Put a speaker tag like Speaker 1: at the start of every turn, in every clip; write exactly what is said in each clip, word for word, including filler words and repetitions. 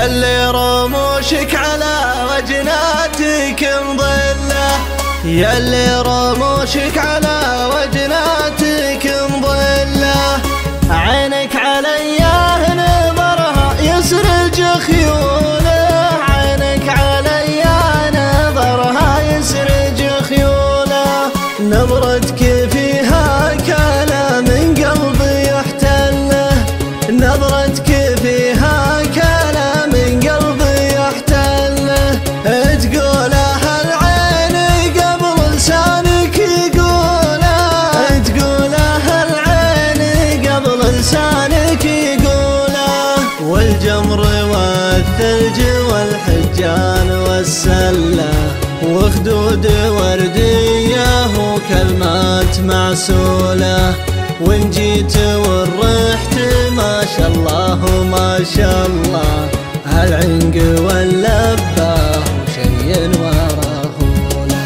Speaker 1: ياللي رموشك على وجناتك مضلة، ياللي رموشك على وجناتك مضلة. عينك عليا نظرها يسرج خيوله، عينك عليا نظرها يسرج خيوله. نظرتك فيها كلام من قلبي يحتله، نظرتك فيها كلام من قلبي يحتله. تقولها العين قبل لسانك يقوله، تقولها العين قبل لسانك يقوله. والجمر والثلج والحجان والسلة وخدود وردية وكلمات معسولة. وإن جيت ورحت ما شاء الله ما شاء الله، هالعنق واللبة وشي وراه له.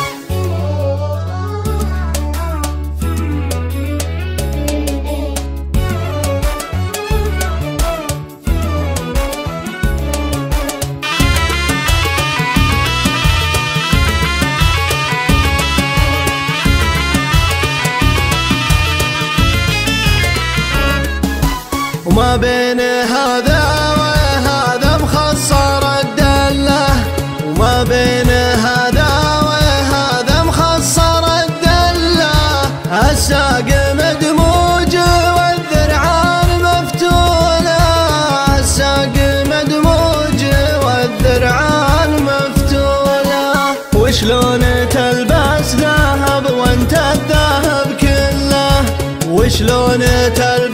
Speaker 1: وما بين هذا وهذا مخصر الدلة، وما بين هذا وهذا مخصر الدلة. الساق مدموج والذرعان مفتولة، الساق مدموج والذرعان مفتولة. وشلون تلبس ذهب وانت الذهب كله، وشلون تلبس